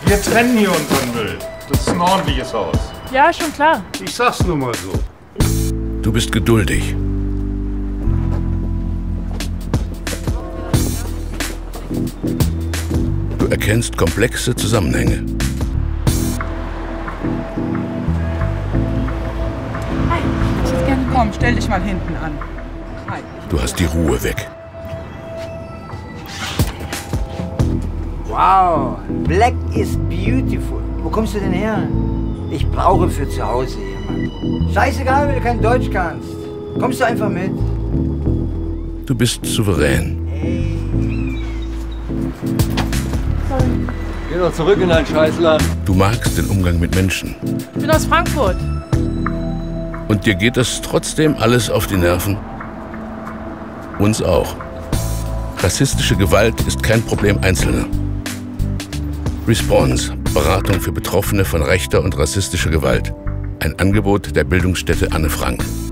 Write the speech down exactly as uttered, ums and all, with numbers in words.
Wir trennen hier unseren Müll. Das ist ein ordentliches Haus. Ja, schon klar. Ich sag's nur mal so. Du bist geduldig. Du erkennst komplexe Zusammenhänge. Hi, ich hätte gerne. Komm, stell dich mal hinten an. Hi. Du hast die Ruhe weg. Wow, Black is beautiful. Wo kommst du denn her? Ich brauche für zu Hause jemanden. Scheißegal, wenn du kein Deutsch kannst. Kommst du einfach mit? Du bist souverän. Hey. Sorry. Geh doch zurück in dein Scheißland. Du magst den Umgang mit Menschen. Ich bin aus Frankfurt. Und dir geht das trotzdem alles auf die Nerven? Uns auch. Rassistische Gewalt ist kein Problem Einzelner. Response, Beratung für Betroffene von rechter und rassistischer Gewalt. Ein Angebot der Bildungsstätte Anne Frank.